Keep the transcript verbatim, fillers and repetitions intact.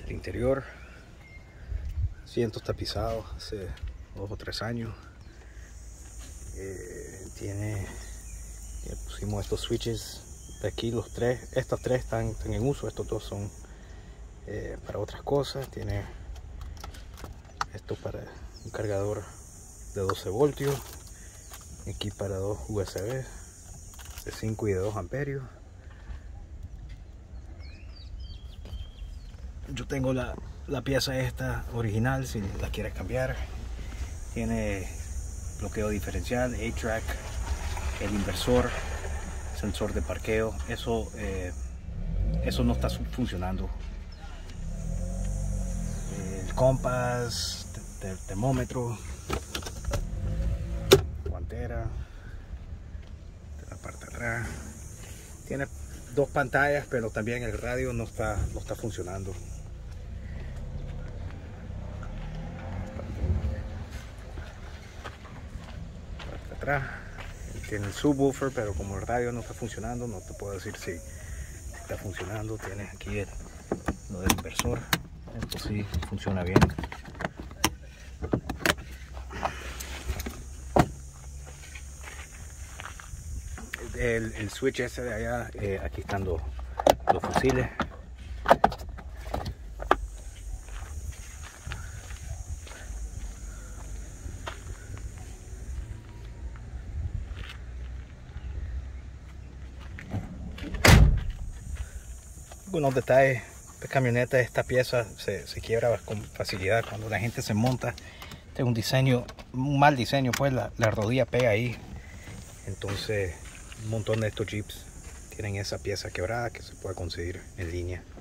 El interior, asientos tapizados hace dos o tres años. Eh, tiene, ya pusimos estos switches de aquí, los tres, estos tres están, están en uso, estos dos son eh, para otras cosas. Tiene esto para un cargador de doce voltios, aquí para dos U S B de cinco y de dos amperios. Yo tengo la, la pieza esta original, si la quieres cambiar. Tiene bloqueo diferencial, A track, el inversor, sensor de parqueo. Eso, eh, eso no está funcionando. El compás, el termómetro, guantera, de la parte de atrás. Tiene dos pantallas, pero también el radio no está, no está funcionando. Atrás tiene el subwoofer, pero como el radio no está funcionando, no te puedo decir si, si está funcionando. Tienes aquí el, lo del inversor, esto sí funciona bien. El, el switch ese de allá, eh, aquí están los, los fusiles. Algunos detalles: esta camioneta, esta pieza se, se quiebra con facilidad cuando la gente se monta. Este es un diseño, un mal diseño, pues la, la rodilla pega ahí. Entonces un montón de estos Jeeps tienen esa pieza quebrada que se puede conseguir en línea.